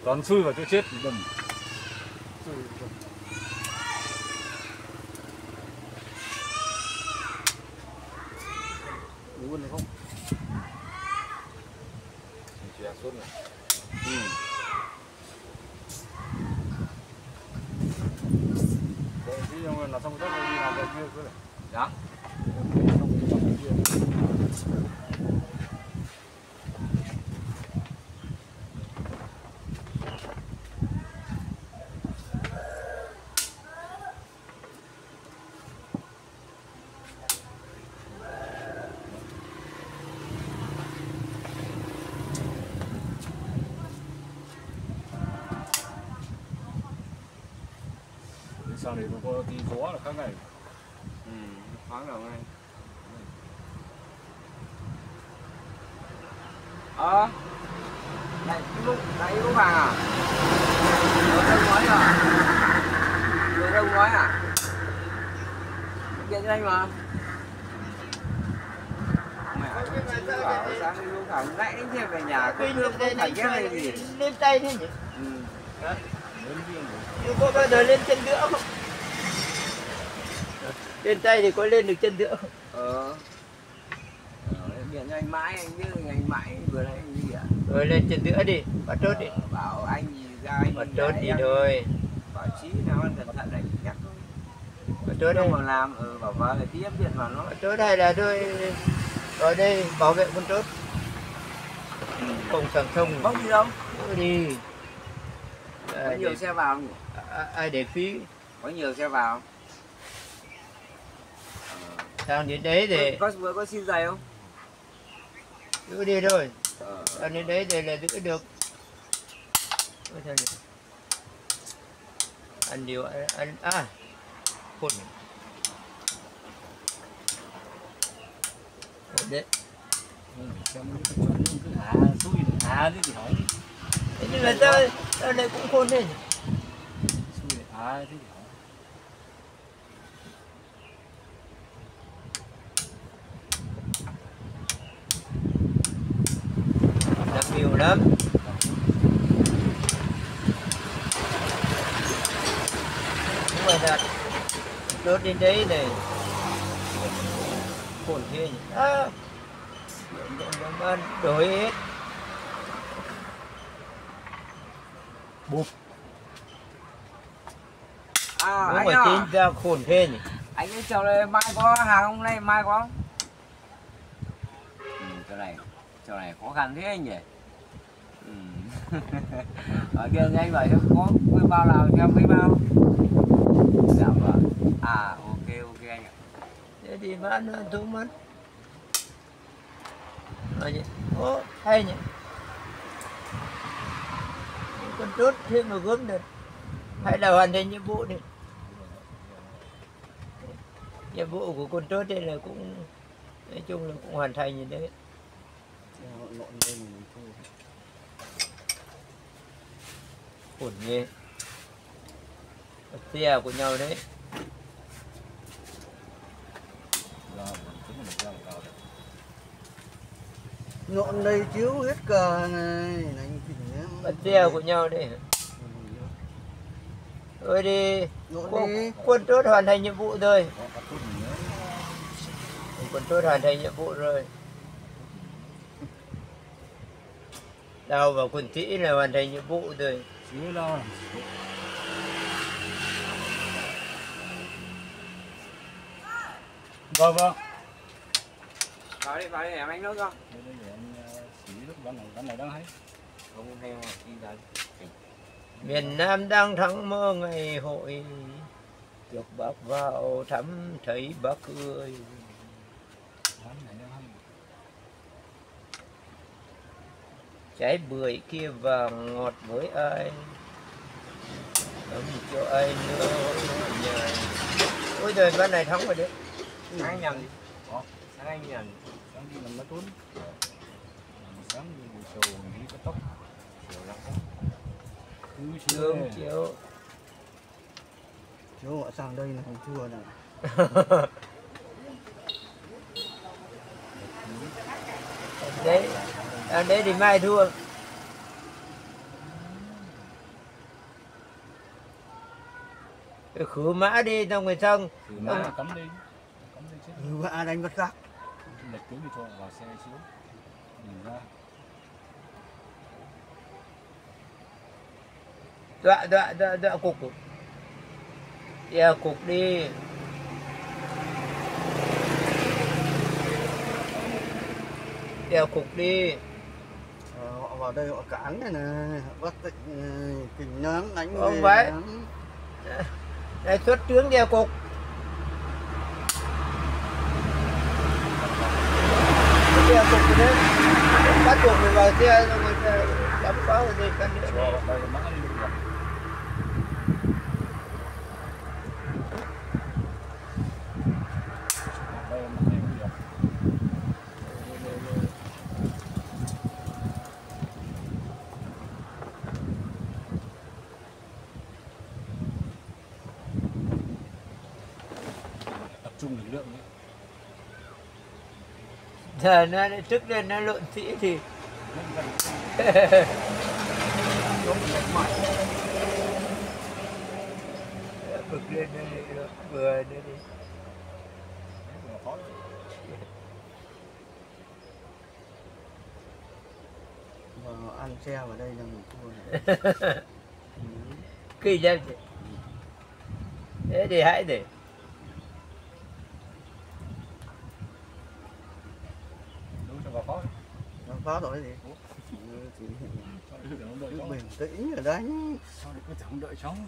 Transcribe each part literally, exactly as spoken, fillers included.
Toàn xui vào chỗ chết đầm. Đúng rồi không? Chỉ là suốt này. Ừ. Đấy, chứ không là xong tất đi làm cái kia cứ này. Đó. Sau này nó có tí gió là khác ngày. Ừ, thoáng rồi ngay. Ờ. Này, lúc nãy lúc vàng à? Người đông nói à? Người đông nói à? Điện cho anh mà. Mẹ ơi, bảo sáng đi lúc thẳng nãy đến chiều về nhà cứ cứ không phải ghép hay gì. Lên tay thế nhỉ? Ừ. Đấy. Nhưng có bao giờ lên chân nữa không? Lên tay thì có lên được chân nữa không? Ờ. Điện cho anh mãi, anh biết anh mãi vừa nãy anh gì ạ? Rồi lên chân nữa đi, bắt chốt đi. Ờ, bảo anh gì ra anh Bắt chốt đi thôi. Bảo Chí nào ăn cẩn thận này nhắc thôi. Bắt chốt đây. Không mà làm, ừ, bảo vợ là tiếp điện vào nó. Bắt chốt đây là tôi ở đây bảo vệ con chốt. Ừ. Không sẵn thông. Bốc đi đâu? Thôi đi. Có nhiều xe vào không nhỉ? À, ai để phí? Có nhiều xe vào. Sang đến đấy để Có vừa có xin giày không? giữ đi thôi. Ờ. Sang đến đấy để là giữ được. Ôi trời ơi. Ăn điều ăn, ăn à khôn ổn đấy. Ừ, xem cái chuyện cứ hả xui hả thế thì hỏi. Thế nhưng mà sao sao lại cũng khôn thế nhỉ? Xui hả thế thì hỏi. Đặt nhiều lắm. Nhưng mà đặt đốt đến đấy này khôn thế nhỉ? À, đổi hết. Bụp. À, Đúng anh mà à, chính ra khôn thế nhỉ? anh ấy chiều này mai có hàng không này, mai có không? Ừ, chỗ này, chỗ này khó khăn thế anh nhỉ? Ừ. Ở kia anh bảo cho có cái bao nào cho mấy bao? Dạ vâng. À, ok ok anh ạ. Thế thì bán nó thu mất. Ô, hay nhỉ? Con chốt thêm mà gớm được. Hay là hoàn thành nhiệm vụ đi. Nhiệm vụ của con chốt đây là cũng nói chung là cũng hoàn thành như đấy. Ổn ghê. Xe của nhau đấy. Nhọn đây chiếu hết cờ này. Bắt xe của nhau đấy. Rồi đi. Quân, quân chốt hoàn thành nhiệm vụ rồi. Quân chốt hoàn thành nhiệm vụ rồi. Đào vào quân sĩ là hoàn thành nhiệm vụ rồi. Chứ đâu. Vâng vâng. Vào đi, vào đi em anh nước không? Đây đây để anh xử lý lúc bán này, bán này đang hay. Không hay không? Đi ra. Miền Nam đang thắng mơ ngày hội. Được bác vào thăm thấy bác cười. Bán này đang hay. Trái bưởi kia vàng ngọt với ai? Ấm cho ai nữa nhà. Ôi trời, ban này thắng rồi đấy. Sáng anh nhầm gì? Ủa? Sáng anh nhầm. Sáng đi làm máy tốn. Sáng đi buổi chiều đi cắt tóc. Chiều làm tóc. Sương chiều. Chiếu họ sang đây là không thua này. Đấy, à, đấy thì mai thua. khử mã đi xong rồi xong. Thử mã cắm đi, cắm đi chứ. Ừ, mà đánh vật khác. Lệch kính thì cho vào xe xíu. Nhìn ra. Dọa dọa dọa dọa cục. Đeo cục đi. Đeo cục đi. Ờ, họ vào đây họ cản này này, họ bắt tịnh kình nắng đánh Không về phải. nắng. Đây xuất tướng đeo cục. Đeo cục rồi đấy. Bắt buộc mình vào xe xong rồi đóng khóa rồi đi cân nữa. Cho đây mã đi được rồi. Đây mã đi được rồi. Tập trung lực lượng ấy. Giờ nó trước lên nó lộn sĩ thì bực lên nó đi vừa nó đi. Vào ăn xe vào đây là mình thua này. Kỳ ra chứ. Thế thì hãy để Đúng cho vào khó. Nó phá rồi gì? Ừ, chỉ cứ bình tĩnh ở đánh. Sao lại cứ chẳng đợi cháu.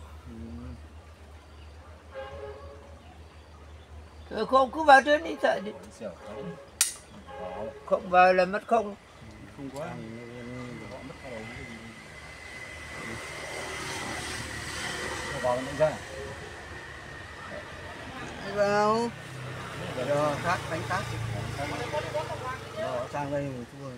thôi không cứ vào trước đi sợ đi. Xẻo cháu. Đó. Không vào là mất không. Không quá. Họ mất vào đầu cái gì. Cho vào nó ra. Đi vào. Rồi khác đánh khác. Rồi sang đây mình thua.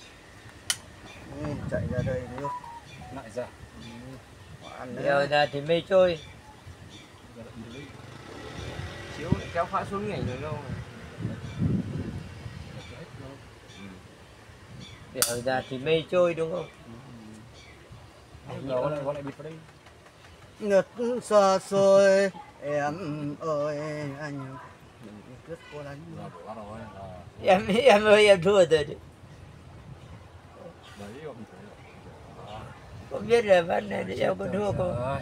Ừ, chạy ra đây được. Lại ra. Họ ăn đấy. Giờ ra thì mây trôi. Giờ lại đi lấy. Chiếu kéo khóa xuống nhảy rồi đâu. Giờ ra thì mây trôi đúng không? Nó lại gọi lại bịt vào đây. Ngất xa xôi em ơi anh đừng cứ cố đánh. Rồi, bắt đầu rồi. Em em ơi em thua rồi đấy. Đấy, ông thấy rồi. Không biết là vấn này thì em có thua không? Rồi.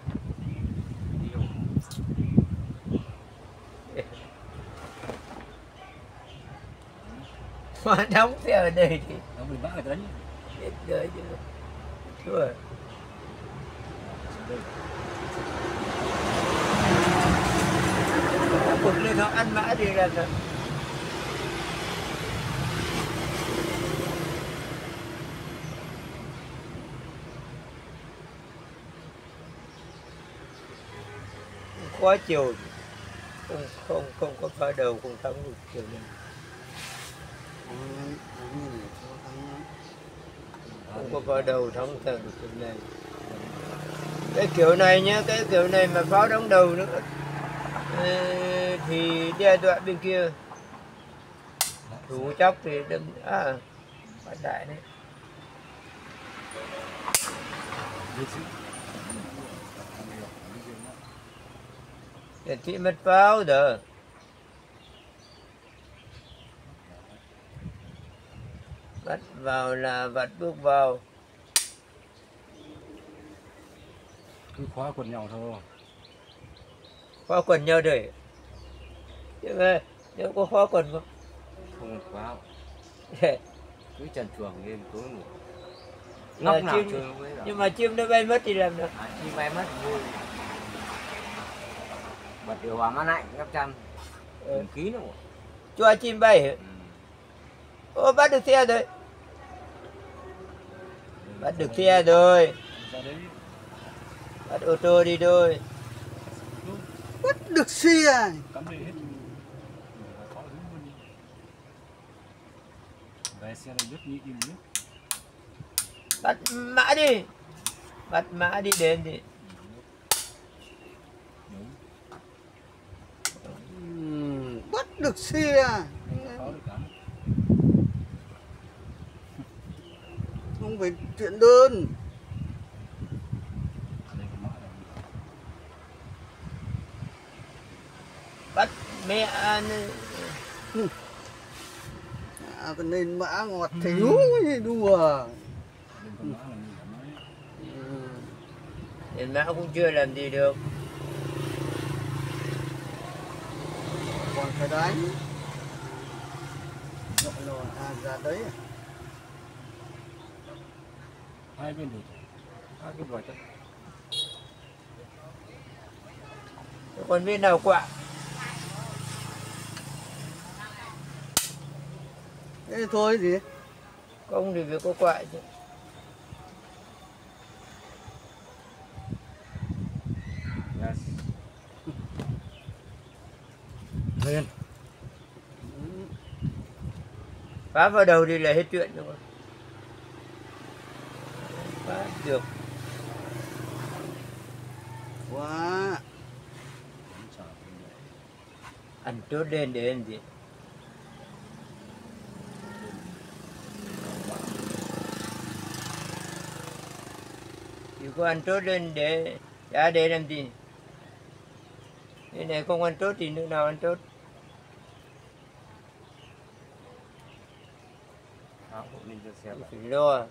Mà đóng xe ở đây thì Nó bị vã người ta đánh. biết rồi chứ. Thua. Nó bực lên nó ăn mã đi ra rồi. Quá chiều không không không có phá đầu không thắng được chiều này. Không có phá đầu thắng thắng được chiều này. Cái kiểu này nhá, cái kiểu này mà phá đóng đầu nữa ê, thì đe dọa bên kia thủ chóc thì đâm à phải đại đấy. Để chị mất pháo rồi. Bắt vào là vặt bước vào. Cứ khóa quần nhau thôi. Khóa quần nhau để chứ mà nếu có khóa quần không? Không khóa. Cứ trần chuồng lên tối ngủ. Là Ngóc nào chim- chơi với Nhưng mà chim nó bay mất thì làm được. À, chim bay mất vui. Bật điều hòa mát lạnh gấp chăn. Ừ. Đừng ký nữa. Cho chim bay hả? Ừ. Ô bắt được xe rồi. Bắt được xe rồi. Ra đấy. Bắt ô tô đi rồi. Bắt được xe. Cắm đi hết. Khó đứng luôn đi. Về xe này nước nhị im nước. Bắt mã đi. Bắt mã đi đến đi. Đúng. Ừ, bắt được xe. Khó được cắm. Không phải chuyện đơn. Đây có mã này. mẹ ăn À, cái nên mã ngọt thiếu gì đùa. Đừng có nói là mình cảm nói. Ừ. nên mã cũng chưa làm gì được. Còn phải đánh. Nội lò à ra đấy. Hai bên được. Hai bên gọi tất. Còn bên nào quạ? Thế thôi gì? Không thì phải có quạ chứ. Yes. Lên. Phá vào đầu thì là hết chuyện rồi. Phá được. Quá. Ăn tốt lên để làm gì? Chỉ có ăn tốt lên để đã để làm gì? Cái này không ăn tốt thì nước nào ăn tốt? Áo hộ ninh cho xem. Phải lo.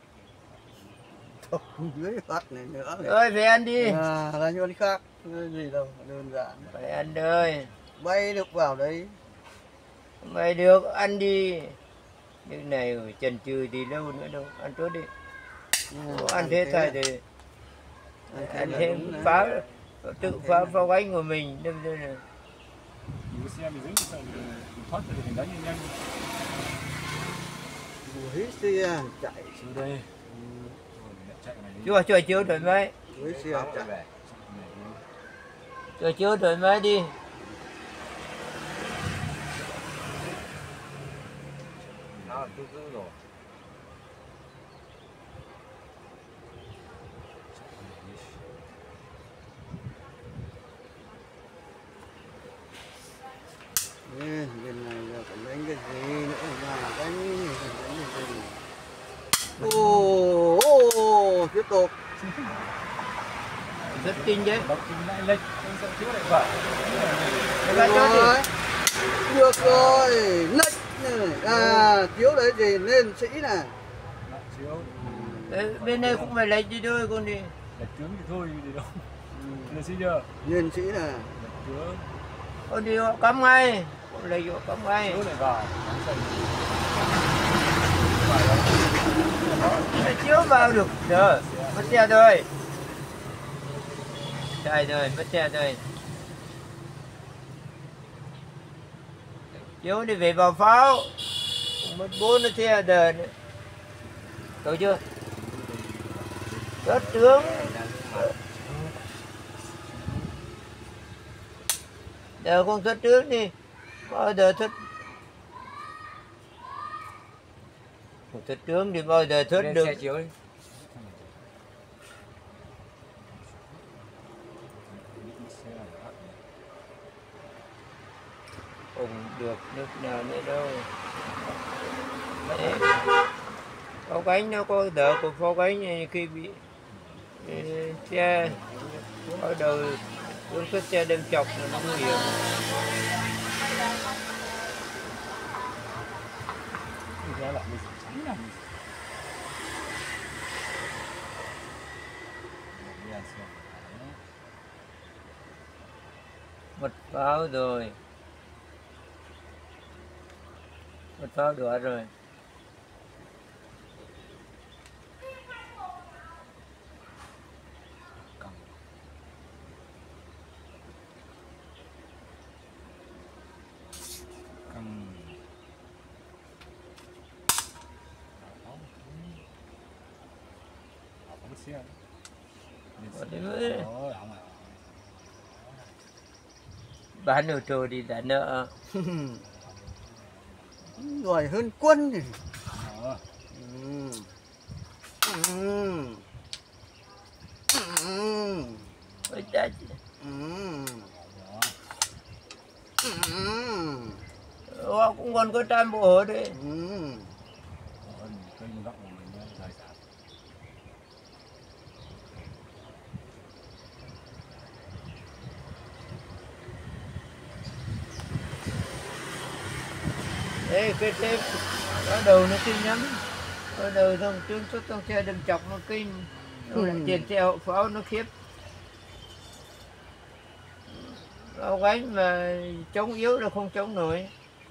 Không dưới phát này nữa. Ơi phải ăn đi. À, là như đi khác. Cái gì đâu, đơn giản. Phải ăn thôi. Bay được vào đấy. Mày được ăn đi. Như này rồi chần chừ thì lâu nữa đâu. Ăn tốt đi. Có ăn thế thôi thì ăn thêm phá tự phá phá bánh của mình đâm ra là Nếu xe mình dính sợ thoát thì mình đánh nhanh. Đuổi xe chạy. Xuống đây. Chạy này. chưa cho chiếu thoải mái. Đuổi xe chạy. Cho chiếu thoải mái đi. Nó cứ cứ rồi. Ê, bên này giờ phải đánh cái gì nữa mà đánh đánh cái gì. Ồ, ồ, tiếp tục. Rất kinh đấy. Bọc kính lại lệch, không sợ chiếu lại vợ. Các bạn cho Rồi. thì Được rồi, lệch này. À, chiếu đấy gì nên sĩ này. Lại chiếu. đấy, bên đây cũng phải lấy đi thôi con đi. Lệch trướng thì thôi gì đâu. Lên xin chưa? Nên sĩ này. Lệch trướng. Con đi họ cắm ngay. Con lấy họ cắm ngay. Chiếu lại vào. Nóng sần. Phải chiếu vào được. Rồi, mất xe thôi. Chạy rồi, mất xe thôi. Chiếu đi về vào pháo. Mất bốn nó xe đời nữa. Được chưa? Rớt tướng. Giờ con xuất tướng đi. Bao giờ xuất xuất tướng thì bao giờ xuất được. Xe chiếu đi. Không được nước nào nữa đâu. Đấy. Pháo cánh nó có đỡ của pháo cánh này khi bị ừ, xe bắt đầu hướng xuất xe đâm chọc là nó nguy hiểm. Ra lại mình tránh là Một pháo rồi. Một pháo đũa rồi. Bán ô tô đi trả nợ. Giỏi hơn quân thì. Ờ. Ừ. Ừ. Ừ. Ôi cha. Ừ. Ừ. Họ cũng còn có trăm bộ hồ đấy. Ừ. Kênh góc của mình thời gian. Ê, cái tép có đầu nó kinh lắm, có đầu thông trứng xuất trong xe đâm chọc nó kinh, rồi lại tiền xe hậu pháo nó khiếp. Ông ấy mà chống yếu là không chống nổi.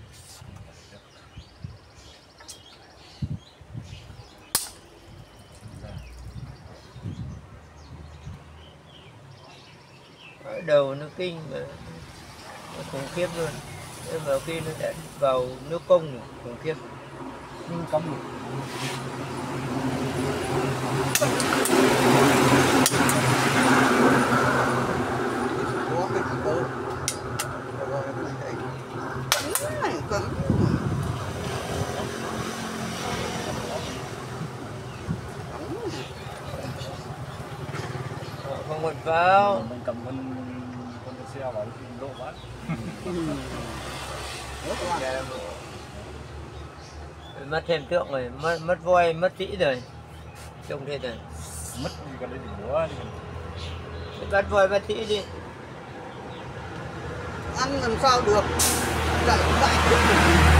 Ở đầu nó kinh mà nó khủng khiếp luôn. Thế vào khi nó đã vào nước công rồi, khủng khiếp. Nhưng cấm được. Có cái gì đâu. Rồi cái này cứng này cứng. Không một pháo. Mình cầm con con xe vào độ quá. Mất thêm tượng rồi, mất mất voi, mất sĩ rồi. Trông thế rồi. Mất đi cái đấy thì búa đi. Bắt voi bắt sĩ đi. Ăn làm sao được. Chạy chạy tiếp được.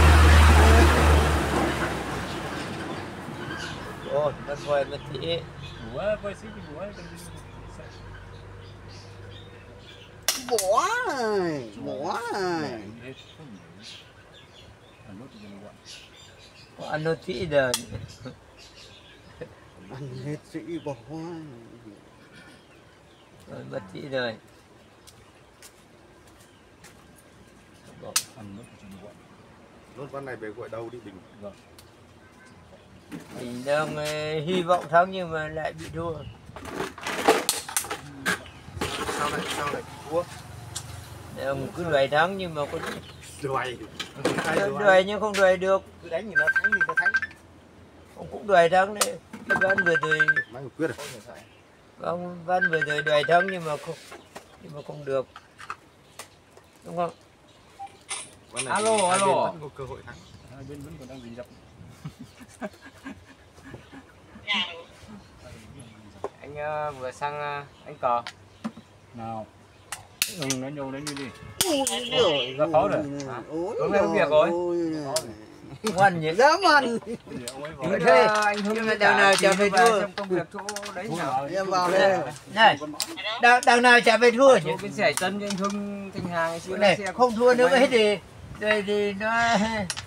Ôi, bắt voi bắt sĩ. Búa, voi xí cái búa cái đi. Bỏ này, bỏ này. Ăn nó sĩ rồi. Ăn hết sĩ bỏ hoa. Rồi bắt sĩ rồi. Ăn mất cho nó. Nốt con này về gọi đâu đi Bình. Vâng. Mình đang uh, hy vọng thắng nhưng mà lại bị thua. Sao lại sao lại thua? Đang cứ đuổi thắng nhưng mà có Đuổi. đuổi nhưng không đuổi được. Cứ đánh thì nó thắng thì nó thắng. Ông cũng đuổi thắng đấy. Cái Văn vừa rồi, Mai quyết rồi. ông Văn vừa rồi đuổi thắng nhưng mà không nhưng mà không được. Đúng không? Alo, hai alo. bên vẫn có cơ hội thắng. Hai bên vẫn còn đang dính dập. Anh uh, vừa sang uh, anh cờ. Nào. Ừ, nó nhô đến như đi. Ui giời. Ra pháo rồi. Ôi Tối nay có việc rồi. Ngoan nhỉ? Dám ăn. Bây giờ ông ấy Thế vào. Thế, anh Hưng nhưng mà với đằng cả nào chị chả phải về thua. xem công việc chỗ đấy nào. Em vào đây. Này, đằng, đằng nào chả phải thua chứ. Chỗ bên xẻ chân cho anh Hưng Thanh Hà ngày xưa Này, xe không thua nữa hết thì, thì, thì nó